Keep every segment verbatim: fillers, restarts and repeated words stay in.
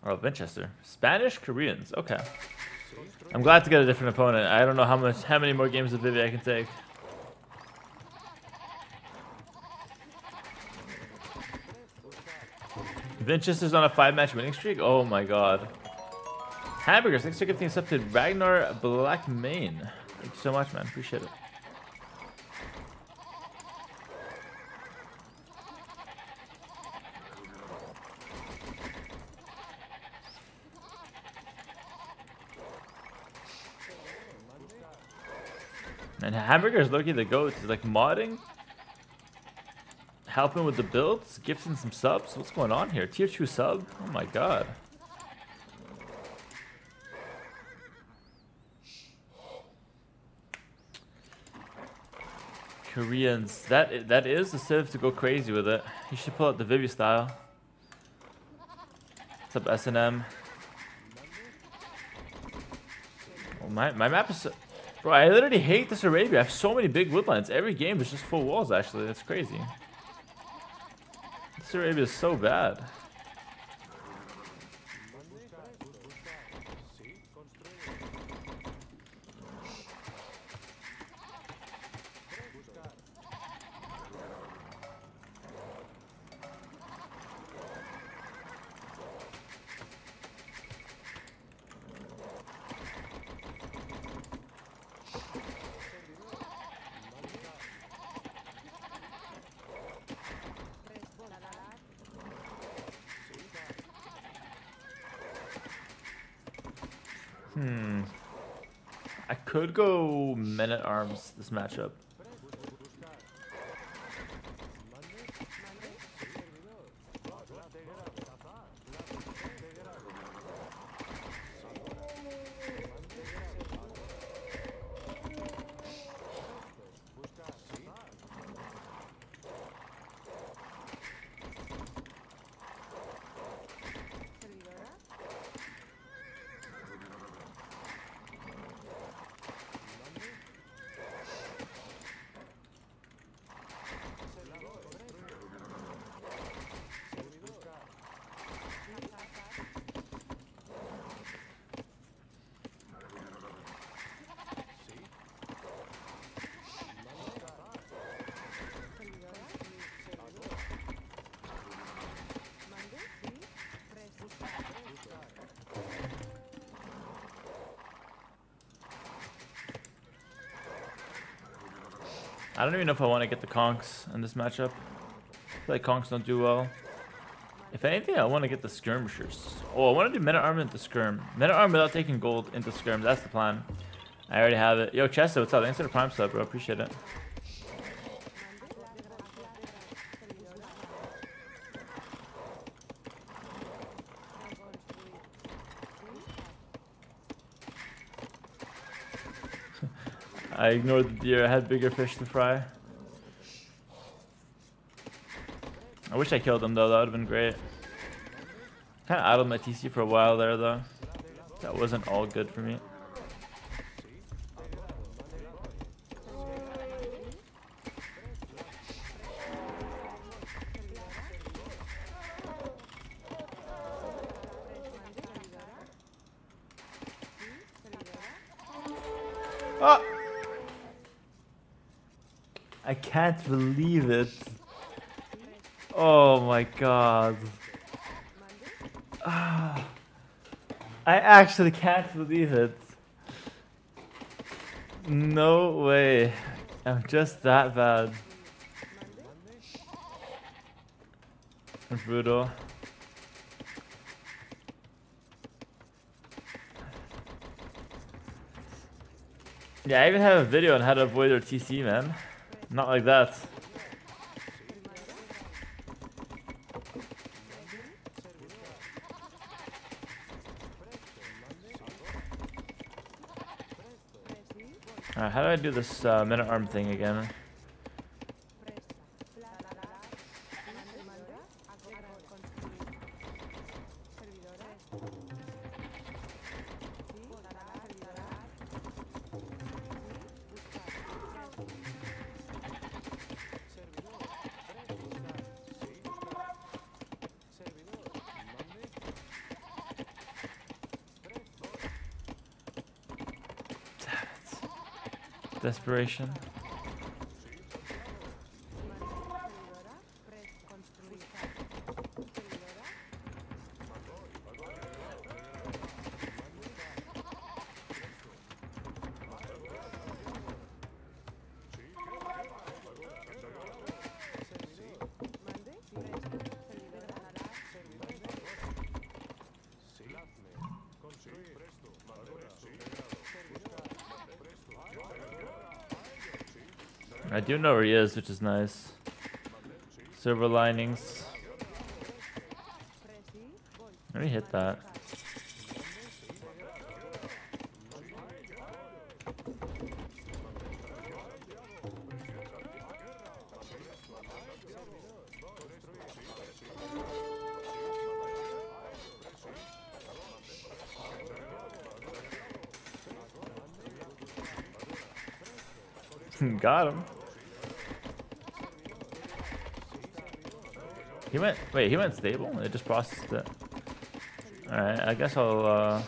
Oh, Winchester. Spanish Koreans. Okay. I'm glad to get a different opponent. I don't know how much, how many more games of Vivi I can take. Winchester's on a five-match winning streak. Oh my god. Hamburgers, thanks for gifting accepted. Ragnar Blackmane. Thank you so much, man. Appreciate it. And Hamburger's Loki the goat. He's like modding, helping with the builds, gifting some subs. What's going on here? Tier two sub? Oh my god. Koreans. That that is the civ to go crazy with it. You should pull out the Vivi style. What's up, S and M? Oh, my my map is. So Bro, I literally hate this Arabia. I have so many big woodlands. Every game is just full walls, actually. That's crazy. This Arabia is so bad. Hmm. I could go men at arms this matchup. I don't even know if I want to get the conks in this matchup. I feel like conks don't do well. If anything, I want to get the skirmishers. Oh, I want to do men at arm into skirm. Men at arm without taking gold into skirm. That's the plan. I already have it. Yo, Chester, what's up? Thanks for the prime sub, bro. Appreciate it. I ignored the deer. I had bigger fish to fry. I wish I killed him though. That would have been great. Kind of idled my T C for a while there though. That wasn't all good for me. Oh! I can't believe it. Oh my god. Ah. I actually can't believe it. No way. I'm just that bad. Brutal. Yeah, I even have a video on how to avoid their T C, man. Not like that. Alright, how do I do this uh, minute arm thing again? Desperation. I do know where he is, which is nice. Silver linings. Let me hit that. Got him. He went, wait, he went stable? It just processed it. Alright, I guess I'll, uh...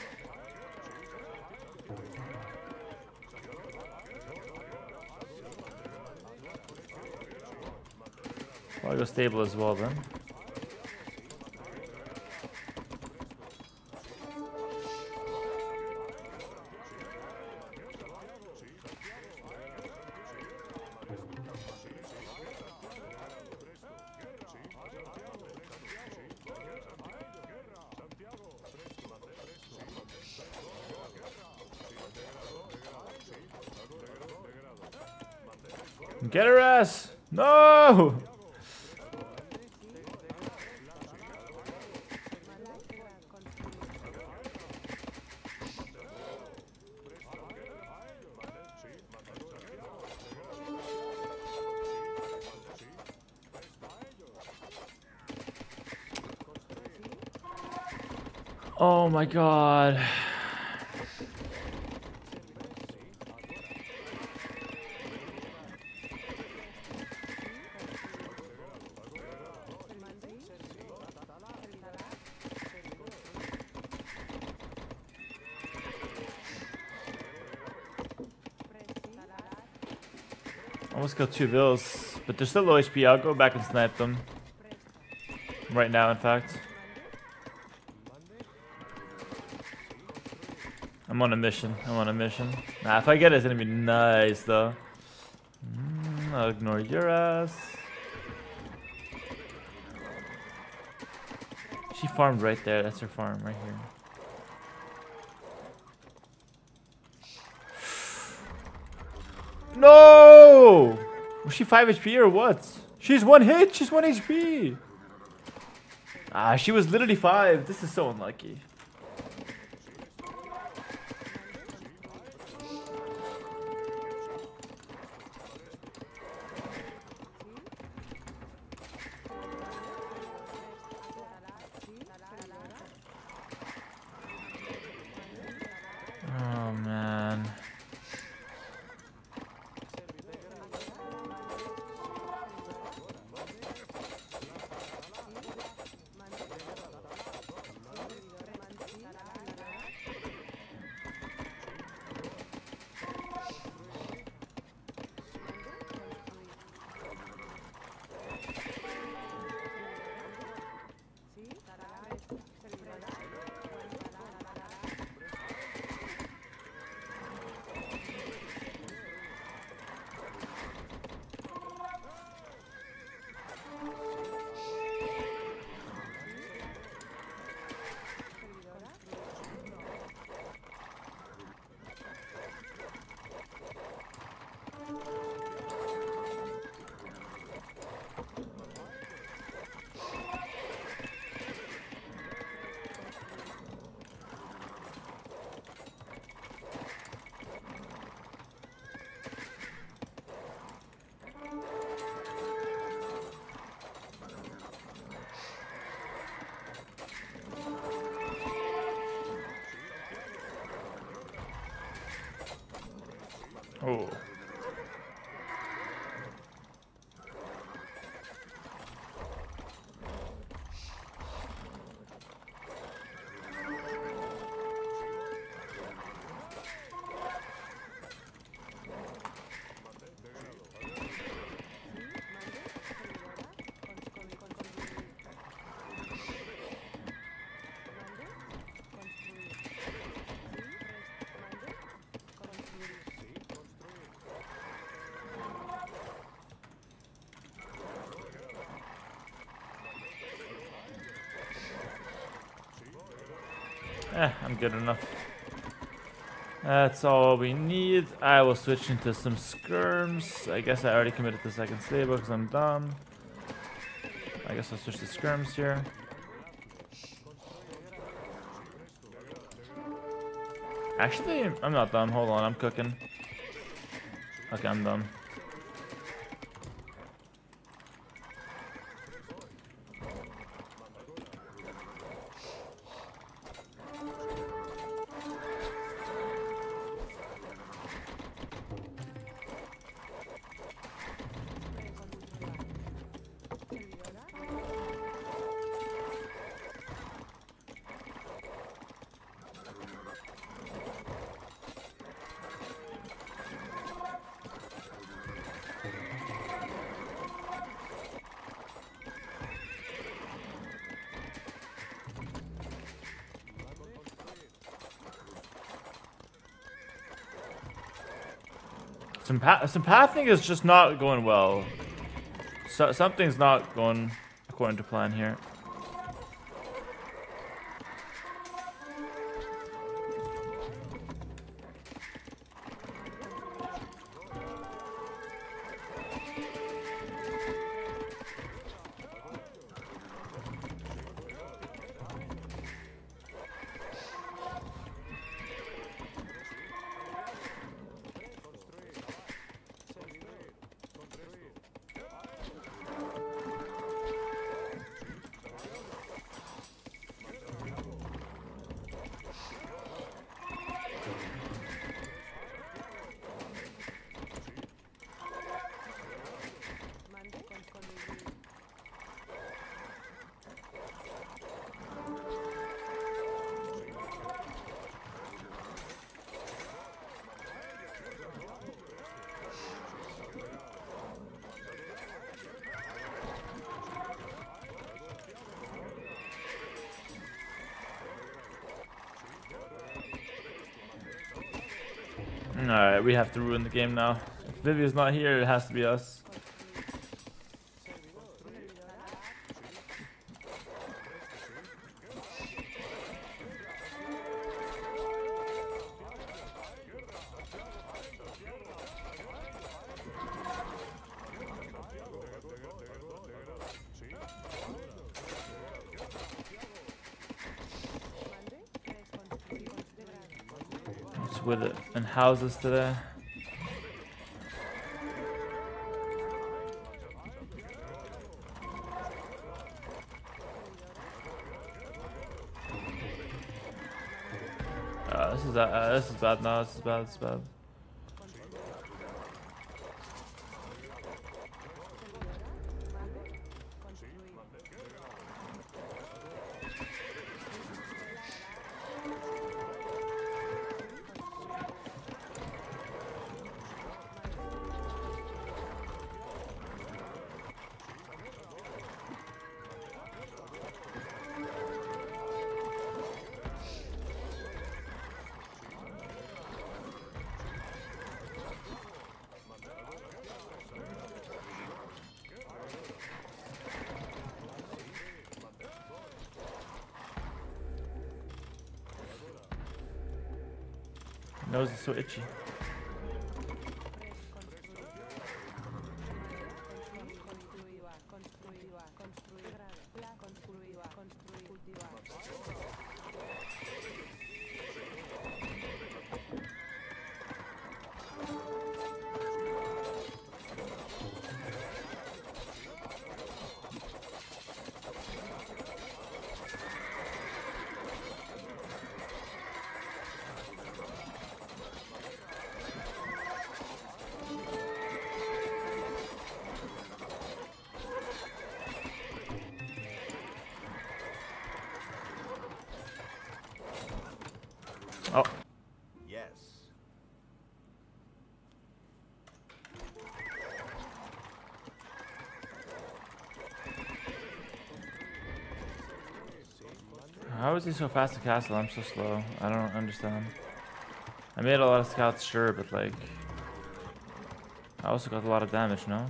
I'll go stable as well then. Get her ass! No! Oh my god. Almost killed two bills, but they're still low H P. I'll go back and snipe them. Right now, in fact. I'm on a mission. I'm on a mission. Nah, if I get it, it's gonna be nice, though. Mm, I'll ignore your ass. She farmed right there. That's her farm right here. No! Was she five H P or what? She's one hit. She's one H P. Ah, she was literally five. This is so unlucky. Oh man. Oh. Eh, I'm good enough. That's all we need. I will switch into some skirms. I guess I already committed the second stable because I'm dumb. I guess I'll switch to skirms here. Actually, I'm not dumb. Hold on, I'm cooking. Okay, I'm dumb. Some, pa some pathing is just not going well. So something's not going according to plan here. Alright, we have to ruin the game now. If Vivi's not here, it has to be us. With it and houses today. Uh, this is uh, this is bad now. This is bad. This is bad. Nose is so itchy. Oh. Yes. How is he so fast to castle? I'm so slow. I don't understand. I made a lot of scouts, sure, but like... I also got a lot of damage, no?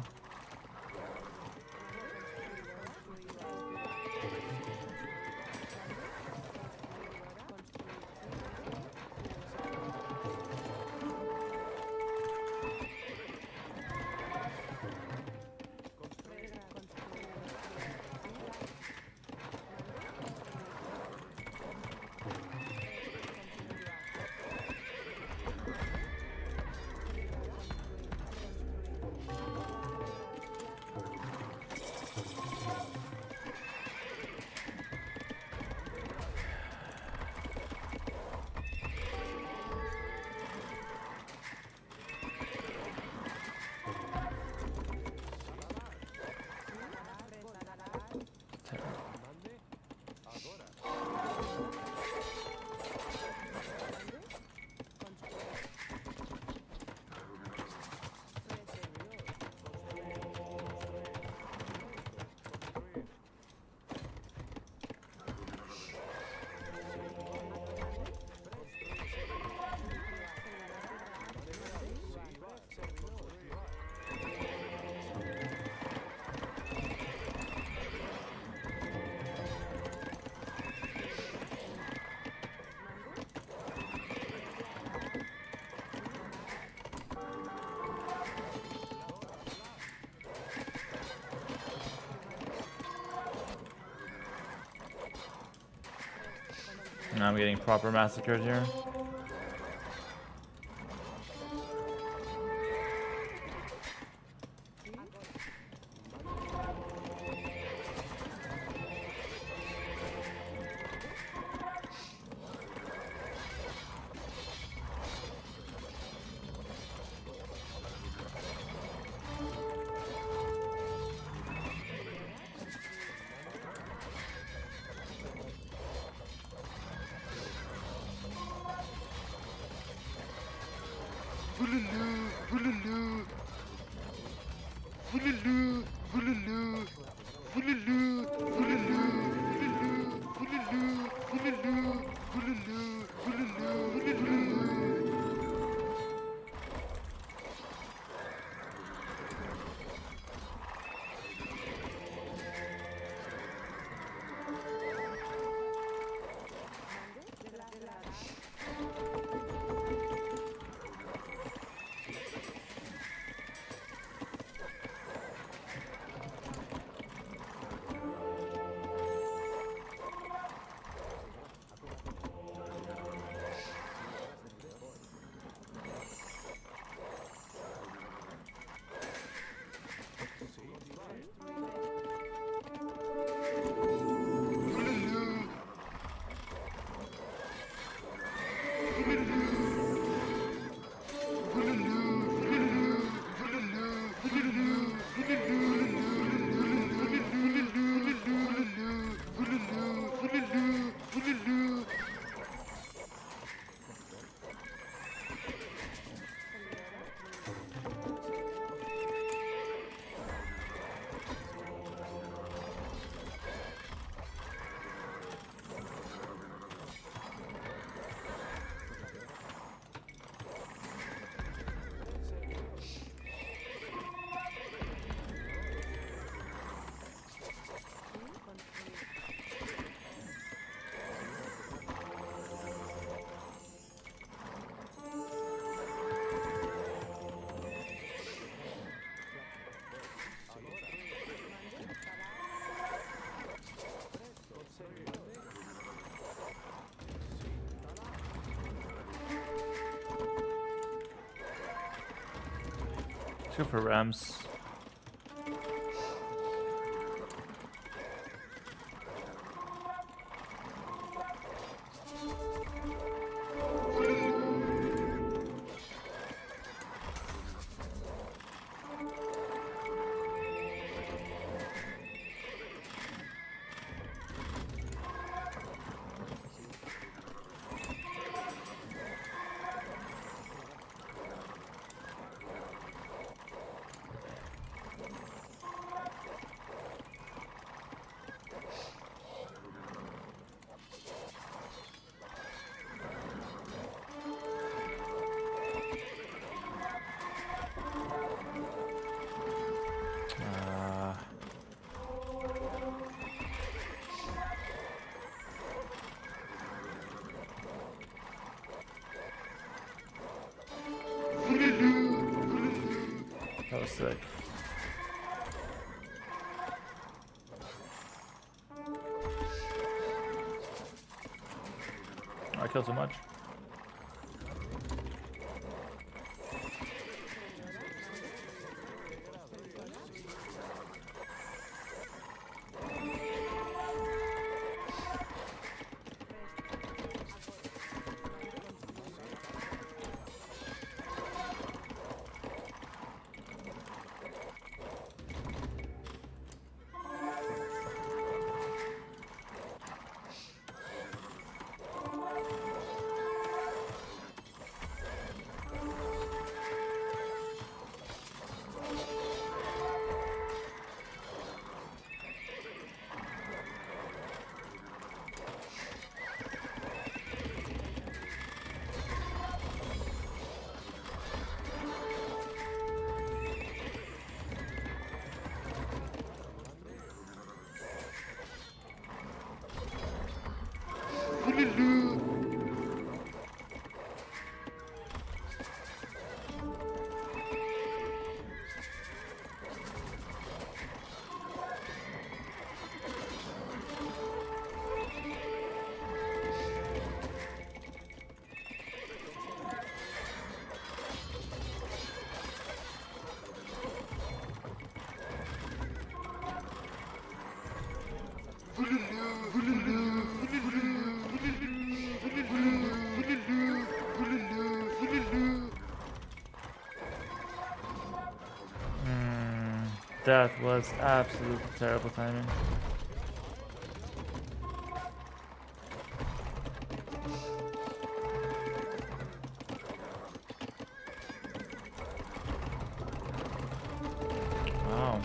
Now I'm getting proper massacred here. Let's go for Rams. That was sick. I killed so much. That was absolutely terrible timing. Wow.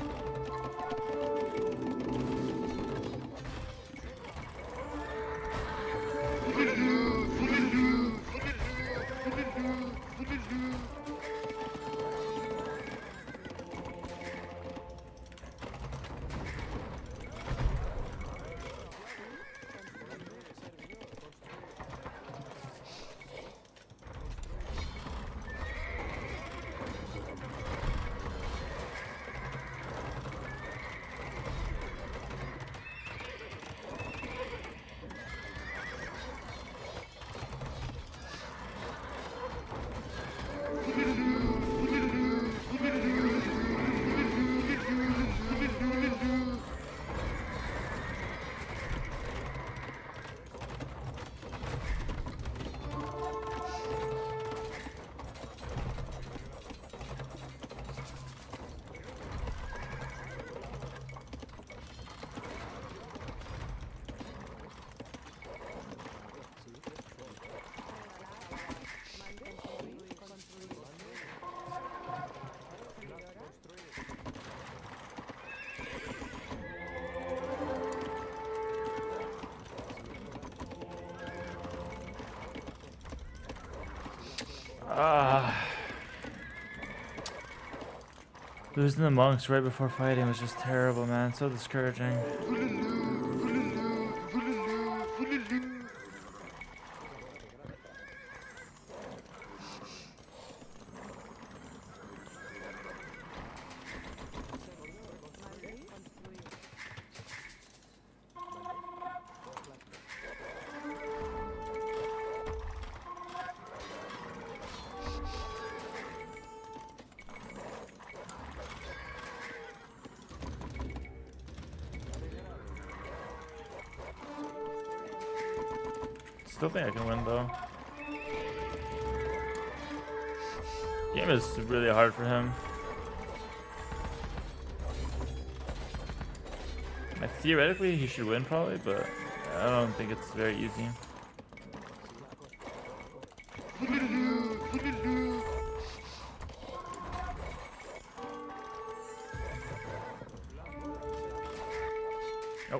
Ah. Losing the monks right before fighting was just terrible, man. So discouraging. Still think I can win though. Game is really hard for him. Like, theoretically he should win probably, but I don't think it's very easy. Oh.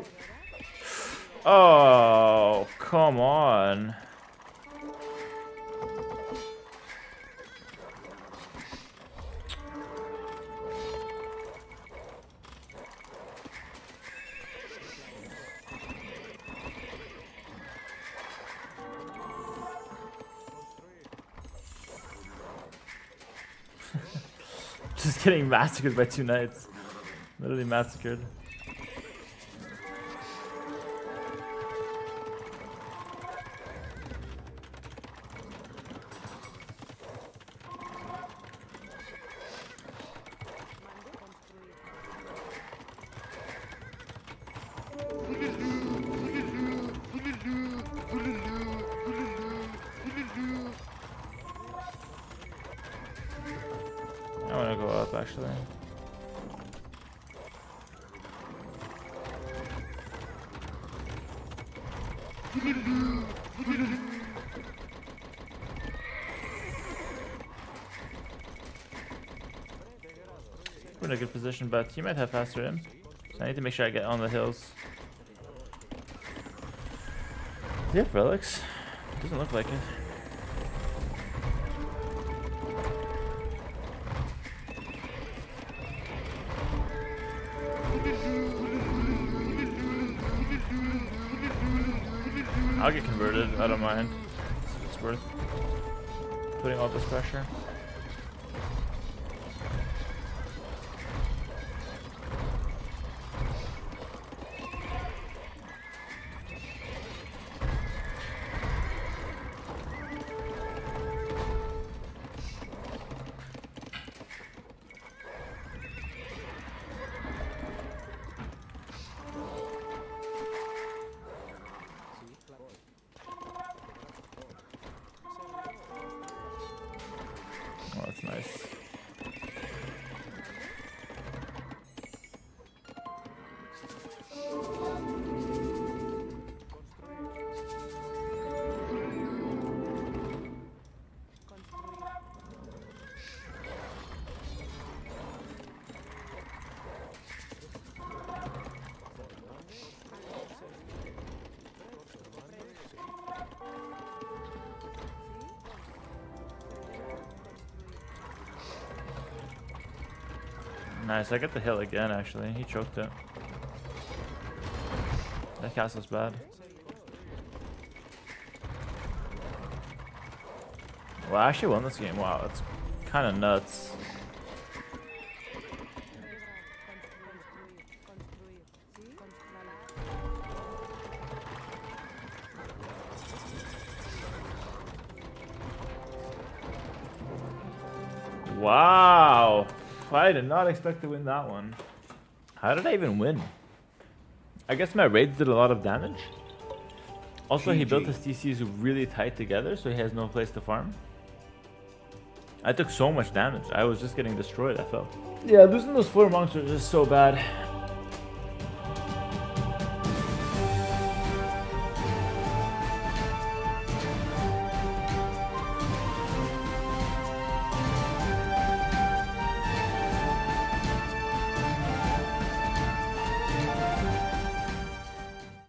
Oh, come on. Just getting massacred by two knights. Literally massacred. I want to go up actually. We're in a good position, but he might have faster in. So I need to make sure I get on the hills. Do you have relics? Doesn't look like it. I'll get converted, I don't mind. It's worth putting all this pressure. Nice, I get the hill again actually. He choked it. That castle's bad. Well, I actually won this game. Wow, that's kind of nuts. Wow. I did not expect to win that one. How did I even win? I guess my raids did a lot of damage. Also, he built his T Cs really tight together, so he has no place to farm. I took so much damage. I was just getting destroyed, I felt. Yeah, losing those four monks was just so bad.